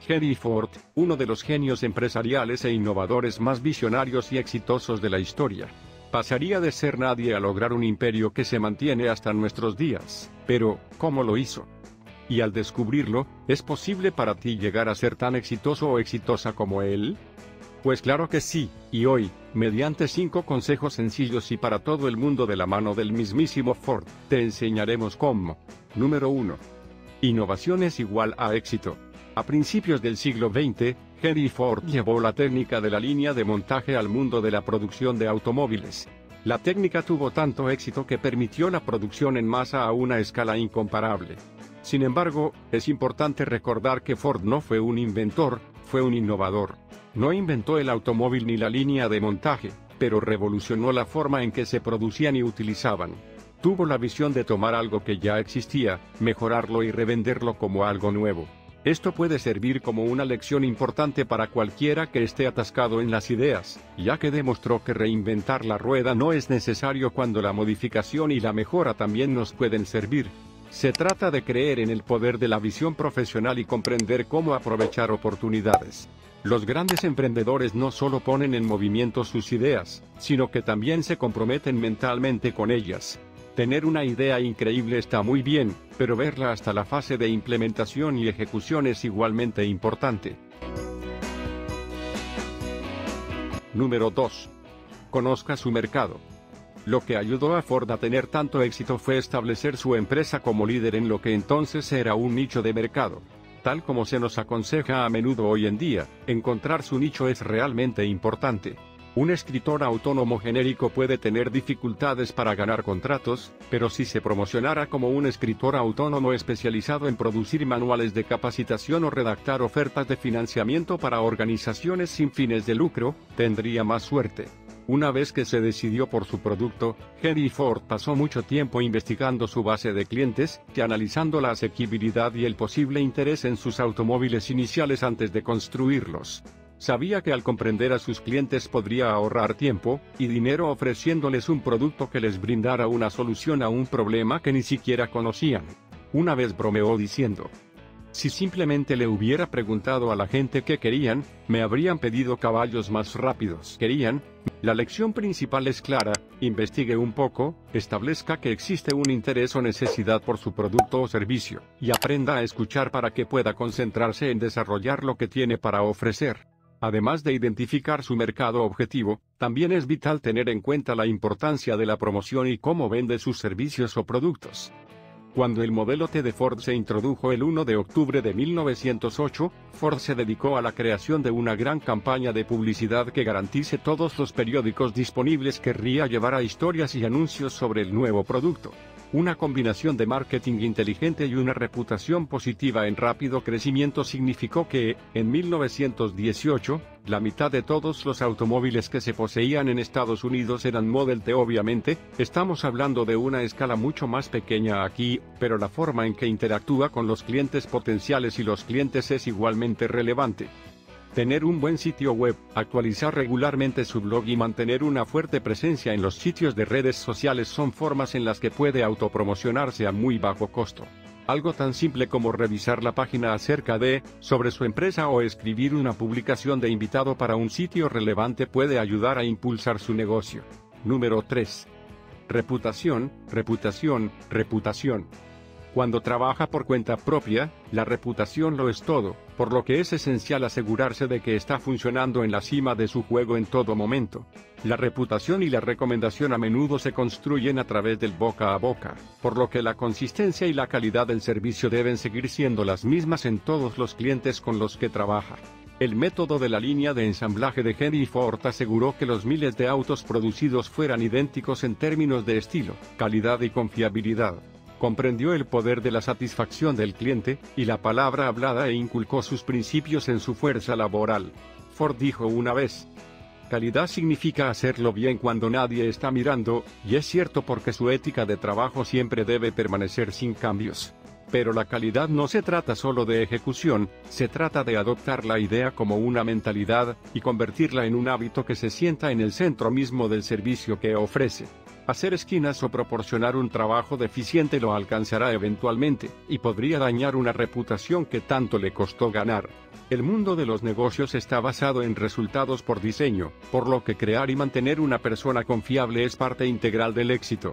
Henry Ford, uno de los genios empresariales e innovadores más visionarios y exitosos de la historia. Pasaría de ser nadie a lograr un imperio que se mantiene hasta nuestros días. Pero, ¿cómo lo hizo? Y al descubrirlo, ¿es posible para ti llegar a ser tan exitoso o exitosa como él? Pues claro que sí, y hoy, mediante 5 consejos sencillos y para todo el mundo de la mano del mismísimo Ford, te enseñaremos cómo. Número 1. Innovación es igual a éxito. A principios del siglo XX, Henry Ford llevó la técnica de la línea de montaje al mundo de la producción de automóviles. La técnica tuvo tanto éxito que permitió la producción en masa a una escala incomparable. Sin embargo, es importante recordar que Ford no fue un inventor, fue un innovador. No inventó el automóvil ni la línea de montaje, pero revolucionó la forma en que se producían y utilizaban. Tuvo la visión de tomar algo que ya existía, mejorarlo y revenderlo como algo nuevo. Esto puede servir como una lección importante para cualquiera que esté atascado en las ideas, ya que demostró que reinventar la rueda no es necesario cuando la modificación y la mejora también nos pueden servir. Se trata de creer en el poder de la visión profesional y comprender cómo aprovechar oportunidades. Los grandes emprendedores no solo ponen en movimiento sus ideas, sino que también se comprometen mentalmente con ellas. Tener una idea increíble está muy bien, pero verla hasta la fase de implementación y ejecución es igualmente importante. Número 2. Conozca su mercado. Lo que ayudó a Ford a tener tanto éxito fue establecer su empresa como líder en lo que entonces era un nicho de mercado. Tal como se nos aconseja a menudo hoy en día, encontrar su nicho es realmente importante. Un escritor autónomo genérico puede tener dificultades para ganar contratos, pero si se promocionara como un escritor autónomo especializado en producir manuales de capacitación o redactar ofertas de financiamiento para organizaciones sin fines de lucro, tendría más suerte. Una vez que se decidió por su producto, Henry Ford pasó mucho tiempo investigando su base de clientes y analizando la asequibilidad y el posible interés en sus automóviles iniciales antes de construirlos. Sabía que al comprender a sus clientes podría ahorrar tiempo y dinero ofreciéndoles un producto que les brindara una solución a un problema que ni siquiera conocían. Una vez bromeó diciendo: si simplemente le hubiera preguntado a la gente qué querían, me habrían pedido caballos más rápidos. ¿Querían? La lección principal es clara: investigue un poco, establezca que existe un interés o necesidad por su producto o servicio, y aprenda a escuchar para que pueda concentrarse en desarrollar lo que tiene para ofrecer. Además de identificar su mercado objetivo, también es vital tener en cuenta la importancia de la promoción y cómo vende sus servicios o productos. Cuando el modelo T de Ford se introdujo el 1 de octubre de 1908, Ford se dedicó a la creación de una gran campaña de publicidad que garantice todos los periódicos disponibles querría llevar a historias y anuncios sobre el nuevo producto. Una combinación de marketing inteligente y una reputación positiva en rápido crecimiento significó que, en 1918, la mitad de todos los automóviles que se poseían en Estados Unidos eran Model T. Obviamente, estamos hablando de una escala mucho más pequeña aquí, pero la forma en que interactúa con los clientes potenciales y los clientes es igualmente relevante. Tener un buen sitio web, actualizar regularmente su blog y mantener una fuerte presencia en los sitios de redes sociales son formas en las que puede autopromocionarse a muy bajo costo. Algo tan simple como revisar la página acerca de, sobre su empresa o escribir una publicación de invitado para un sitio relevante puede ayudar a impulsar su negocio. Número 3. Reputación, reputación, reputación. Cuando trabaja por cuenta propia, la reputación lo es todo, por lo que es esencial asegurarse de que está funcionando en la cima de su juego en todo momento. La reputación y la recomendación a menudo se construyen a través del boca a boca, por lo que la consistencia y la calidad del servicio deben seguir siendo las mismas en todos los clientes con los que trabaja. El método de la línea de ensamblaje de Henry Ford aseguró que los miles de autos producidos fueran idénticos en términos de estilo, calidad y confiabilidad. Comprendió el poder de la satisfacción del cliente y la palabra hablada e inculcó sus principios en su fuerza laboral. Ford dijo una vez: calidad significa hacerlo bien cuando nadie está mirando, y es cierto porque su ética de trabajo siempre debe permanecer sin cambios. Pero la calidad no se trata solo de ejecución, se trata de adoptar la idea como una mentalidad y convertirla en un hábito que se sienta en el centro mismo del servicio que ofrece. Hacer esquinas o proporcionar un trabajo deficiente lo alcanzará eventualmente, y podría dañar una reputación que tanto le costó ganar. El mundo de los negocios está basado en resultados por diseño, por lo que crear y mantener una persona confiable es parte integral del éxito.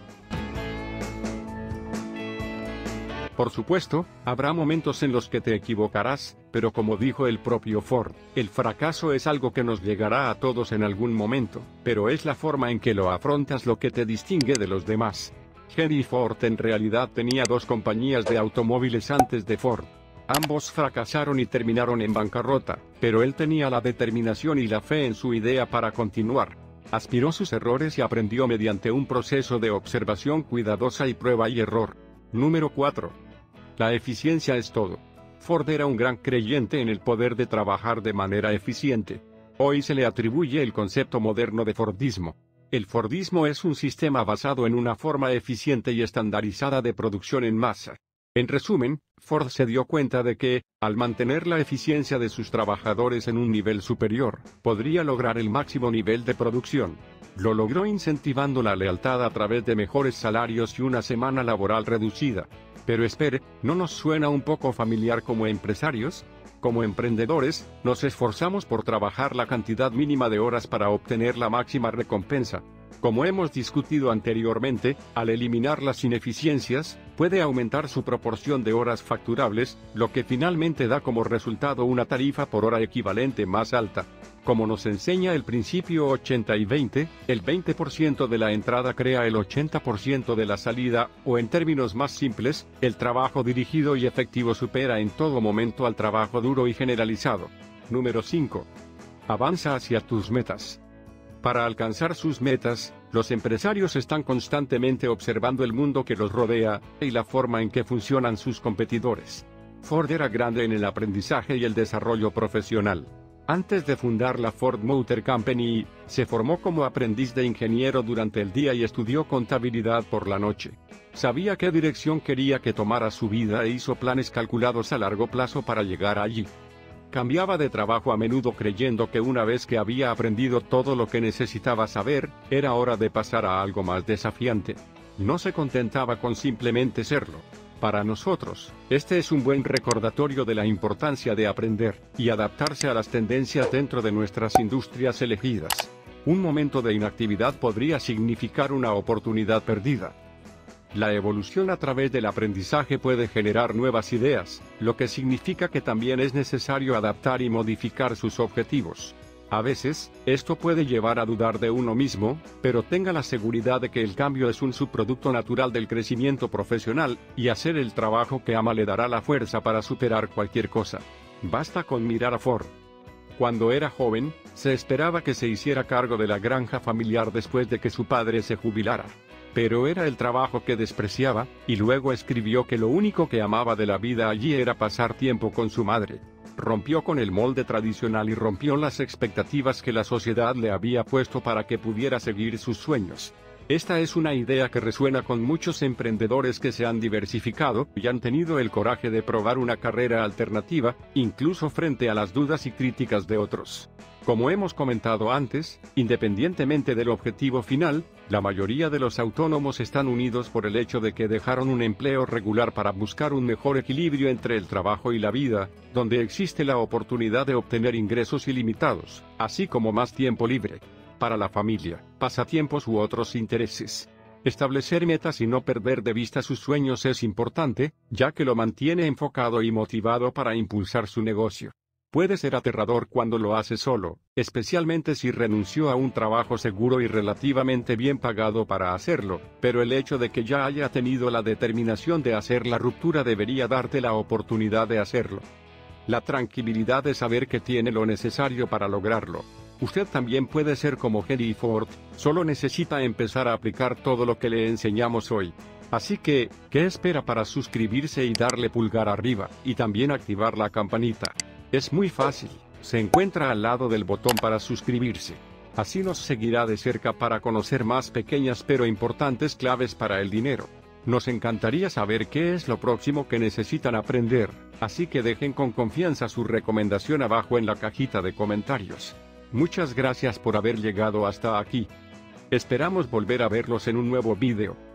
Por supuesto, habrá momentos en los que te equivocarás, pero como dijo el propio Ford, el fracaso es algo que nos llegará a todos en algún momento, pero es la forma en que lo afrontas lo que te distingue de los demás. Henry Ford en realidad tenía dos compañías de automóviles antes de Ford. Ambos fracasaron y terminaron en bancarrota, pero él tenía la determinación y la fe en su idea para continuar. Aspiró sus errores y aprendió mediante un proceso de observación cuidadosa y prueba y error. Número 4. La eficiencia es todo. Ford era un gran creyente en el poder de trabajar de manera eficiente. Hoy se le atribuye el concepto moderno de Fordismo. El Fordismo es un sistema basado en una forma eficiente y estandarizada de producción en masa. En resumen, Ford se dio cuenta de que, al mantener la eficiencia de sus trabajadores en un nivel superior, podría lograr el máximo nivel de producción. Lo logró incentivando la lealtad a través de mejores salarios y una semana laboral reducida. Pero espere, ¿no nos suena un poco familiar como empresarios? Como emprendedores, nos esforzamos por trabajar la cantidad mínima de horas para obtener la máxima recompensa. Como hemos discutido anteriormente, al eliminar las ineficiencias, puede aumentar su proporción de horas facturables, lo que finalmente da como resultado una tarifa por hora equivalente más alta. Como nos enseña el principio 80 y 20, el 20% de la entrada crea el 80% de la salida, o en términos más simples, el trabajo dirigido y efectivo supera en todo momento al trabajo duro y generalizado. Número 5. Avanza hacia tus metas. Para alcanzar sus metas, los empresarios están constantemente observando el mundo que los rodea, y la forma en que funcionan sus competidores. Ford era grande en el aprendizaje y el desarrollo profesional. Antes de fundar la Ford Motor Company, se formó como aprendiz de ingeniero durante el día y estudió contabilidad por la noche. Sabía qué dirección quería que tomara su vida e hizo planes calculados a largo plazo para llegar allí. Cambiaba de trabajo a menudo creyendo que una vez que había aprendido todo lo que necesitaba saber, era hora de pasar a algo más desafiante. No se contentaba con simplemente serlo. Para nosotros, este es un buen recordatorio de la importancia de aprender y adaptarse a las tendencias dentro de nuestras industrias elegidas. Un momento de inactividad podría significar una oportunidad perdida. La evolución a través del aprendizaje puede generar nuevas ideas, lo que significa que también es necesario adaptar y modificar sus objetivos. A veces, esto puede llevar a dudar de uno mismo, pero tenga la seguridad de que el cambio es un subproducto natural del crecimiento profesional, y hacer el trabajo que ama le dará la fuerza para superar cualquier cosa. Basta con mirar a Ford. Cuando era joven, se esperaba que se hiciera cargo de la granja familiar después de que su padre se jubilara. Pero era el trabajo que despreciaba, y luego escribió que lo único que amaba de la vida allí era pasar tiempo con su madre. Rompió con el molde tradicional y rompió las expectativas que la sociedad le había puesto para que pudiera seguir sus sueños. Esta es una idea que resuena con muchos emprendedores que se han diversificado y han tenido el coraje de probar una carrera alternativa, incluso frente a las dudas y críticas de otros. Como hemos comentado antes, independientemente del objetivo final, la mayoría de los autónomos están unidos por el hecho de que dejaron un empleo regular para buscar un mejor equilibrio entre el trabajo y la vida, donde existe la oportunidad de obtener ingresos ilimitados, así como más tiempo libre para la familia, pasatiempos u otros intereses. Establecer metas y no perder de vista sus sueños es importante, ya que lo mantiene enfocado y motivado para impulsar su negocio. Puede ser aterrador cuando lo hace solo, especialmente si renunció a un trabajo seguro y relativamente bien pagado para hacerlo, pero el hecho de que ya haya tenido la determinación de hacer la ruptura debería darte la oportunidad de hacerlo. La tranquilidad de saber que tiene lo necesario para lograrlo. Usted también puede ser como Henry Ford, solo necesita empezar a aplicar todo lo que le enseñamos hoy. Así que, ¿qué espera para suscribirse y darle pulgar arriba, y también activar la campanita? Es muy fácil, se encuentra al lado del botón para suscribirse. Así nos seguirá de cerca para conocer más pequeñas pero importantes claves para el dinero. Nos encantaría saber qué es lo próximo que necesitan aprender, así que dejen con confianza su recomendación abajo en la cajita de comentarios. Muchas gracias por haber llegado hasta aquí. Esperamos volver a verlos en un nuevo video.